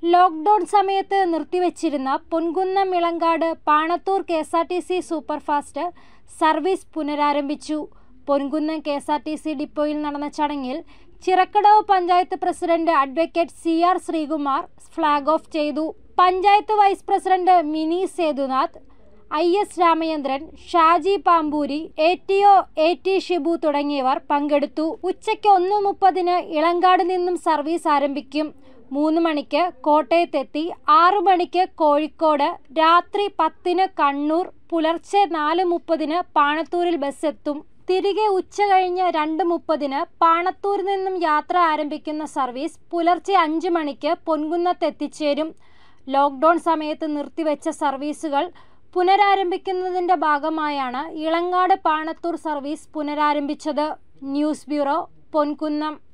Lockdown സമയത്ത് നിർത്തിവച്ചിരുന്ന Ponkunnam Ilankadu Panathur KSRTC superfast service പുനരാരംഭിച്ചു. പൊൻകുന്നം KSRTC ഡിപ്പോയിൽ നടന്ന ചടങ്ങിൽ Chirakkadavu panchayat president advocate CR Sreekumar flag off ചെയ്തു. Panchayat vice president Mini Sethunath, IS Ramachandran, Shaji Pampoori, ATO AT Shibu തുടങ്ങിയവർ പങ്കെടുത്തു. ഉച്ചയ്ക്ക് 1:30 ഇളങ്കാട് നിന്നും സർവീസ് ആരംഭിക്കും. 3 മണിക്ക് കോട്ടയത്തെത്തി 6 മണിക്ക് കോഴിക്കോട്, രാത്രി 10 കണ്ണൂർ, പുലർച്ചെ 4:30 പാണത്തൂരിൽ ബസ് എത്തും. തിരികെ ഉച്ചകഴിഞ്ഞ് 2:30 പാണത്തൂരിൽ നിന്നും യാത്ര ആരംഭിക്കുന്ന സർവീസ് പുലർച്ചെ 5 മണിക്ക് പൊൻകുന്നത്ത് എത്തിച്ചേരും. ലോക്ക്ഡൌൺ സമയത്ത് നിർത്തിവെച്ച സർവീസുകൾ പുനരാരംഭിക്കുന്നതിന്റെ ഭാഗമായാണ് ഇളങ്കാട് പാണത്തൂർ സർവീസ് പുനരാരംഭിച്ചത്. News bureau, Ponkunnam.